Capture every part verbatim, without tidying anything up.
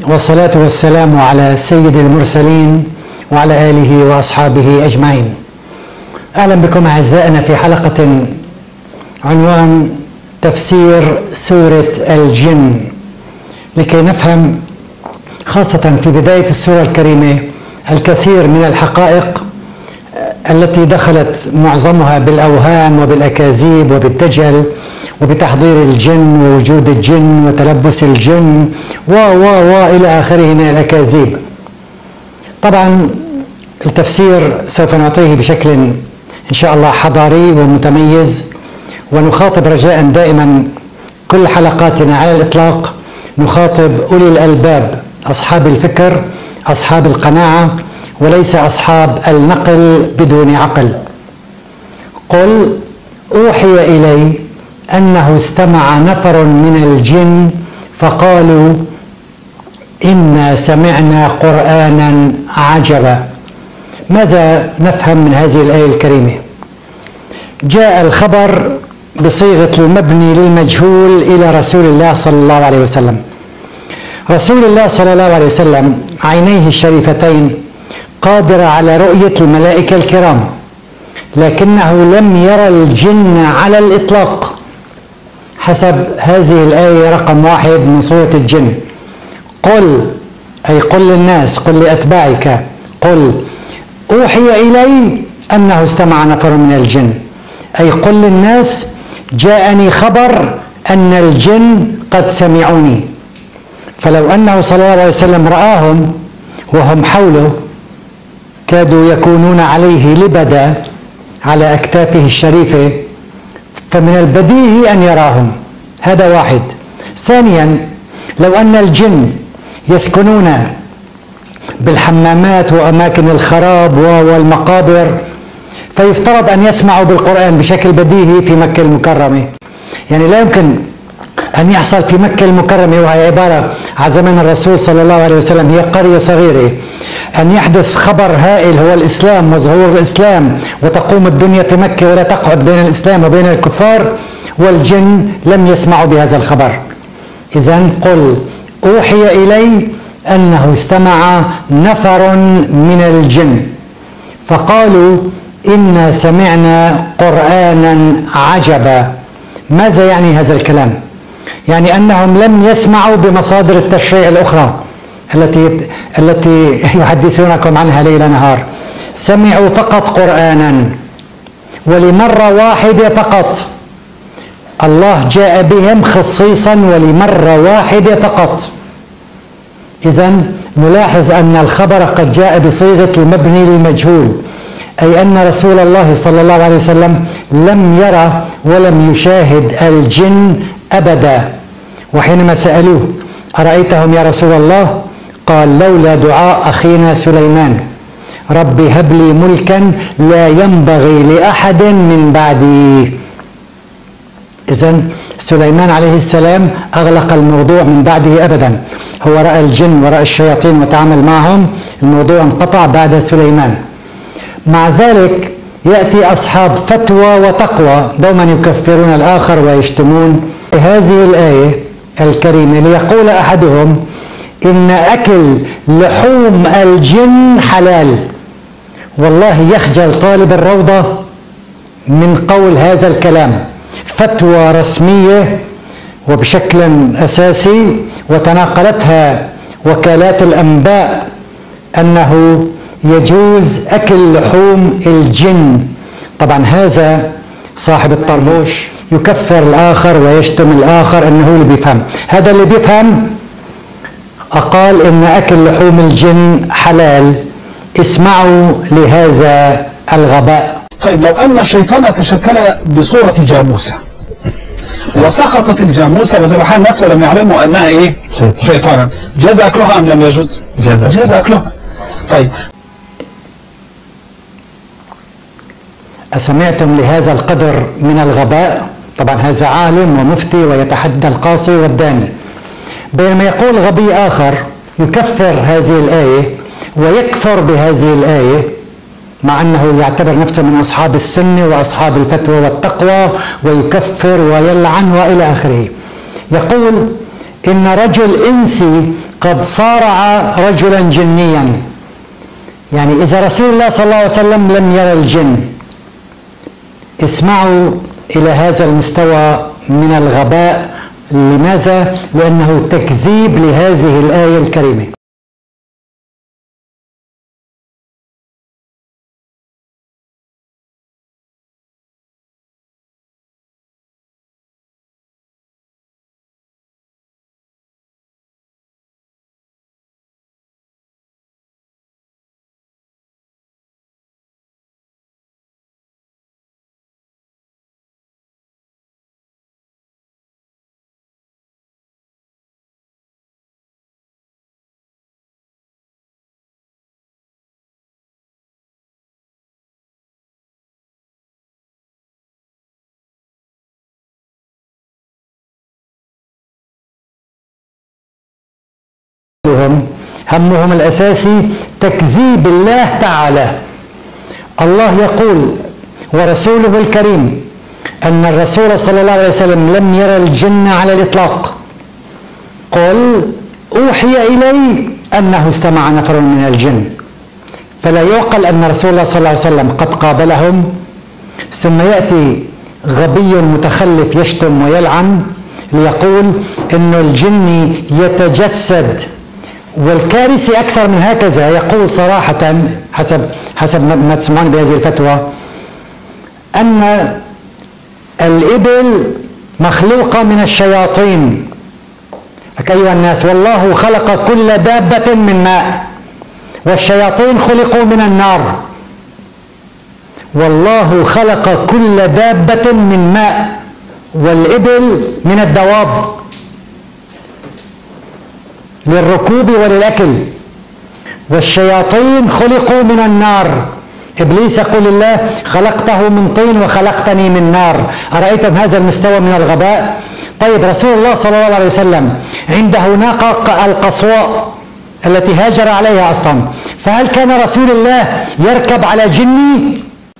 والصلاة والسلام على سيد المرسلين وعلى آله وأصحابه أجمعين. أهلا بكم أعزائنا في حلقة عنوان تفسير سورة الجن، لكي نفهم خاصة في بداية السورة الكريمة الكثير من الحقائق التي دخلت معظمها بالأوهام وبالأكاذيب وبالدجل وبتحضير الجن ووجود الجن وتلبس الجن و و و إلى آخره من الأكاذيب. طبعا التفسير سوف نعطيه بشكل إن شاء الله حضاري ومتميز، ونخاطب رجاء دائما كل حلقاتنا على الإطلاق نخاطب أولي الألباب، أصحاب الفكر، أصحاب القناعة، وليس أصحاب النقل بدون عقل. قل أوحي إلي أنه استمع نفر من الجن فقالوا إنا سمعنا قرآنا عجبا. ماذا نفهم من هذه الآية الكريمة؟ جاء الخبر بصيغة المبني للمجهول إلى رسول الله صلى الله عليه وسلم. رسول الله صلى الله عليه وسلم عينيه الشريفتين قادرة على رؤية الملائكة الكرام، لكنه لم يرى الجن على الإطلاق حسب هذه الآية رقم واحد من سورة الجن. قل، أي قل للناس، قل لأتباعك، قل أوحي إلي أنه استمع نفر من الجن، أي قل للناس جاءني خبر أن الجن قد سمعوني. فلو أنه صلى الله عليه وسلم رآهم وهم حوله كادوا يكونون عليه لبدا على أكتافه الشريفة، فمن البديهي أن يراهم. هذا واحد. ثانيا، لو أن الجن يسكنون بالحمامات وأماكن الخراب والمقابر فيفترض أن يسمعوا بالقرآن بشكل بديهي في مكة المكرمة. يعني لا يمكن أن يحصل في مكة المكرمة، وهي عبارة عن زمن الرسول صلى الله عليه وسلم، هي قرية صغيرة، أن يحدث خبر هائل هو الإسلام وظهور الإسلام وتقوم الدنيا في مكة ولا تقعد بين الإسلام وبين الكفار، والجن لم يسمعوا بهذا الخبر. إذن قل أوحي إلي أنه استمع نفر من الجن فقالوا إنا سمعنا قرآنا عجبا. ماذا يعني هذا الكلام؟ يعني أنهم لم يسمعوا بمصادر التشريع الأخرى التي التي يحدثونكم عنها ليل نهار، سمعوا فقط قرآنا ولمرة واحدة فقط. الله جاء بهم خصيصا ولمرة واحدة فقط. إذن نلاحظ أن الخبر قد جاء بصيغة المبني للمجهول، أي أن رسول الله صلى الله عليه وسلم لم يرى ولم يشاهد الجن أبدا. وحينما سألوه أرأيتهم يا رسول الله؟ قال لولا دعاء أخينا سليمان رب هب لي ملكا لا ينبغي لأحد من بعدي. إذن سليمان عليه السلام أغلق الموضوع من بعده أبدا، هو رأى الجن ورأى الشياطين وتعامل معهم، الموضوع انقطع بعد سليمان. مع ذلك يأتي أصحاب فتوى وتقوى دوما يكفرون الآخر ويشتمون هذه الآية الكريمة، ليقول أحدهم إن أكل لحوم الجن حلال. والله يخجل طالب الروضة من قول هذا الكلام. فتوى رسمية وبشكل أساسي، وتناقلتها وكالات الأنباء أنه يجوز أكل لحوم الجن. طبعا هذا صاحب الطربوش يكفر الآخر ويشتم الآخر أنه اللي بيفهم. هذا اللي بيفهم أقال إن أكل لحوم الجن حلال. اسمعوا لهذا الغباء. طيب لو أن الشيطان تشكل بصورة جاموسة وسقطت الجاموسة وذبحها الناس ولم يعلموا أنها إيه؟ شيطانا، جاز أكلها أم لم يجوز؟ جاز جاز أكلها. طيب أسمعتم لهذا القدر من الغباء؟ طبعا هذا عالم ومفتي ويتحدى القاصي والداني، بينما يقول غبي آخر يكفر هذه الآية ويكفر بهذه الآية، مع أنه يعتبر نفسه من أصحاب السنة وأصحاب الفتوى والتقوى، ويكفر ويلعن وإلى آخره. يقول إن رجل إنسي قد صارع رجلا جنيا. يعني إذا رسول الله صلى الله عليه وسلم لم يرى الجن، اسمعوا إلى هذا المستوى من الغباء. لماذا؟ لأنه تكذيب لهذه الآية الكريمة. همهم الأساسي تكذيب الله تعالى. الله يقول ورسوله الكريم أن الرسول صلى الله عليه وسلم لم يرى الجن على الإطلاق. قل أوحي إلي أنه استمع نفر من الجن. فلا يعقل أن رسول الله صلى الله عليه وسلم قد قابلهم ثم يأتي غبي متخلف يشتم ويلعن ليقول أن الجن يتجسد. والكارثة أكثر من هكذا، يقول صراحة حسب حسب ما تسمعون بهذه الفتوى أن الإبل مخلوقة من الشياطين. أيها الناس، والله خلق كل دابة من ماء والشياطين خلقوا من النار. والله خلق كل دابة من ماء والإبل من الدواب للركوب وللأكل، والشياطين خلقوا من النار. إبليس يقول الله خلقته من طين وخلقتني من نار. أرأيتم هذا المستوى من الغباء؟ طيب رسول الله صلى الله عليه وسلم عنده ناقة القصواء التي هاجر عليها أصلا، فهل كان رسول الله يركب على جني؟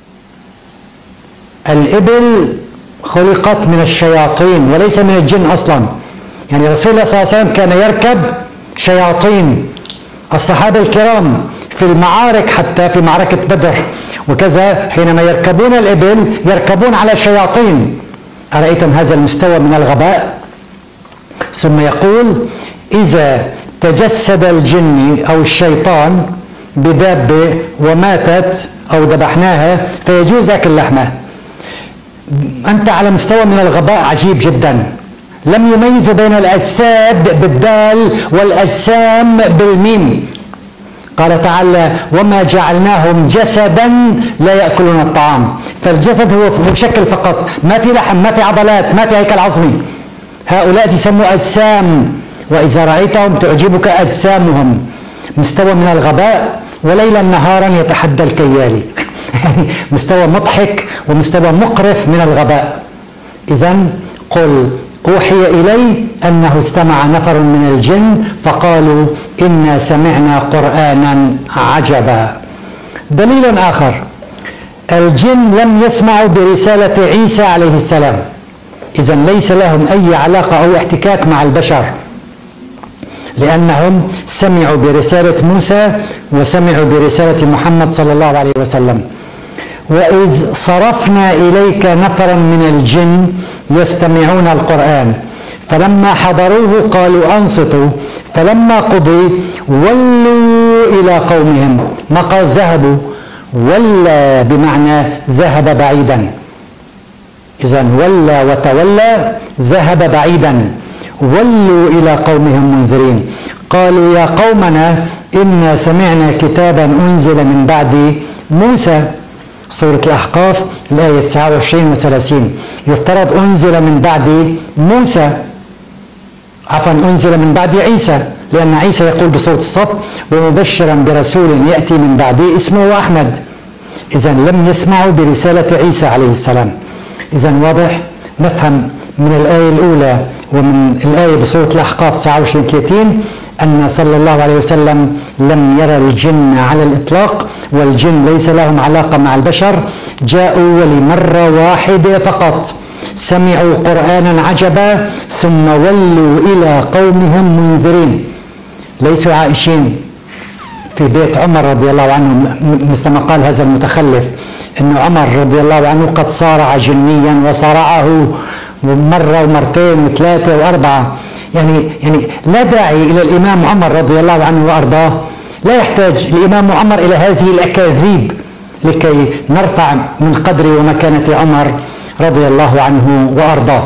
الإبل خلقت من الشياطين وليس من الجن أصلا. يعني رسول الله صلى الله عليه وسلم كان يركب شياطين. الصحابة الكرام في المعارك حتى في معركة بدر وكذا حينما يركبون الإبل يركبون على شياطين. أرأيتم هذا المستوى من الغباء؟ ثم يقول إذا تجسد الجن أو الشيطان بدابة وماتت أو ذبحناها فيجوز أكل لحمها. أنت على مستوى من الغباء عجيب جدا. لم يميزوا بين الأجساد بالدال والأجسام بالميم. قال تعالى وما جعلناهم جسدا لا يأكلون الطعام. فالجسد هو شكل فقط، ما في لحم، ما في عضلات، ما في هيكل عظمي. هؤلاء يسموا أجسام، وإذا رأيتهم تعجبك أجسامهم. مستوى من الغباء، وليلا نهارا يتحدى الكيالي. مستوى مضحك ومستوى مقرف من الغباء. إذن قل أوحي إلي أنه استمع نفر من الجن فقالوا إنا سمعنا قرآنا عجبا. دليل آخر، الجن لم يسمعوا برسالة عيسى عليه السلام، إذن ليس لهم أي علاقة أو احتكاك مع البشر، لأنهم سمعوا برسالة موسى وسمعوا برسالة محمد صلى الله عليه وسلم. وإذ صرفنا إليك نفرا من الجن يستمعون القرآن فلما حضروه قالوا أنصتوا فلما قضي ولوا إلى قومهم. ما قال ذهبوا، ولا بمعنى ذهب بعيدا. إذن ولا وتولى ذهب بعيدا. ولوا إلى قومهم منذرين قالوا يا قومنا إنا سمعنا كتابا أنزل من بعد موسى. سورة الأحقاف الآية تسعة وعشرين وثلاثين. يفترض أنزل من بعد موسى، عفوا أنزل من بعد عيسى، لأن عيسى يقول بصوت الصف ومبشرا برسول يأتي من بعدي اسمه أحمد. إذن لم يسمعوا برسالة عيسى عليه السلام. إذن واضح نفهم من الآية الأولى ومن الآية بسورة الأحقاف تسعة وعشرين ثلاثين أن صلى الله عليه وسلم لم يرى الجن على الإطلاق، والجن ليس لهم علاقة مع البشر. جاءوا ولمرة واحدة فقط، سمعوا قرآنا عجبا ثم ولوا إلى قومهم منذرين. ليسوا عائشين في بيت عمر رضي الله عنه، مثل ما قال هذا المتخلف أن عمر رضي الله عنه قد صارع جنيا وصارعه مرة ومرتين وثلاثة وأربعة. يعني يعني لا داعي إلى الإمام عمر رضي الله عنه وأرضاه، لا يحتاج الإمام عمر إلى هذه الأكاذيب لكي نرفع من قدر ومكانة عمر رضي الله عنه وأرضاه.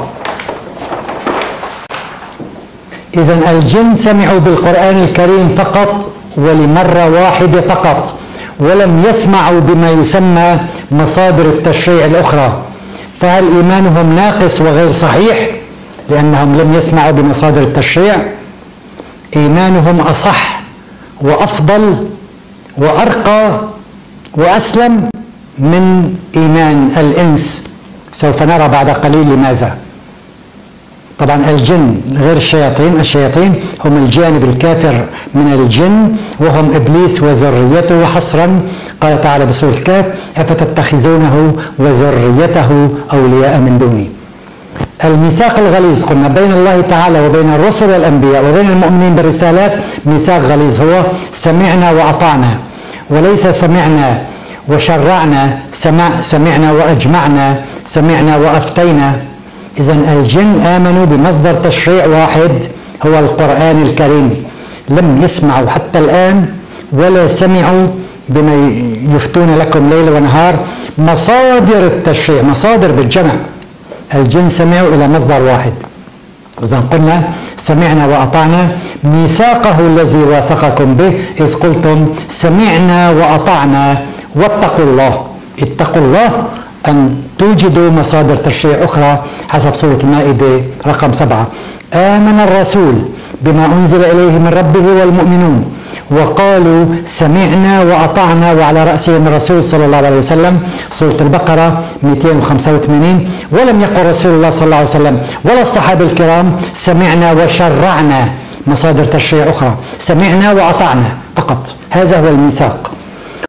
إذن الجن سمعوا بالقرآن الكريم فقط ولمرة واحدة فقط، ولم يسمعوا بما يسمى مصادر التشريع الأخرى. فهل إيمانهم ناقص وغير صحيح لأنهم لم يسمعوا بمصادر التشريع؟ إيمانهم أصح وأفضل وأرقى وأسلم من إيمان الإنس. سوف نرى بعد قليل لماذا. طبعا الجن غير الشياطين، الشياطين هم الجانب الكافر من الجن وهم إبليس وذريته، وحصرا قال تعالى بسورة الكهف أفتتخذونه وذريته أولياء من دوني. الميثاق الغليظ قلنا بين الله تعالى وبين الرسل والأنبياء وبين المؤمنين بالرسالات ميثاق غليظ، هو سمعنا وأطعنا، وليس سمعنا وشرعنا، سمع سمعنا وأجمعنا، سمعنا وأفتينا. إذن الجن آمنوا بمصدر تشريع واحد هو القرآن الكريم، لم يسمعوا حتى الآن ولا سمعوا بما يفتون لكم ليل ونهار مصادر التشريع، مصادر بالجمع. الجن سمعوا إلى مصدر واحد. إذن قلنا سمعنا وأطعنا، ميثاقه الذي واثقكم به إذ قلتم سمعنا وأطعنا واتقوا الله. اتقوا الله أن توجدوا مصادر تشريع أخرى حسب سورة المائدة رقم سبعة. آمن الرسول بما أنزل إليه من ربه والمؤمنون وقالوا سمعنا وأطعنا وعلى رأسهم الرسول صلى الله عليه وسلم، سورة البقرة مئتين وخمسة وثمانين. ولم يقل رسول الله صلى الله عليه وسلم ولا الصحابة الكرام سمعنا وشرعنا، مصادر تشريع أخرى، سمعنا وأطعنا فقط. هذا هو الميثاق.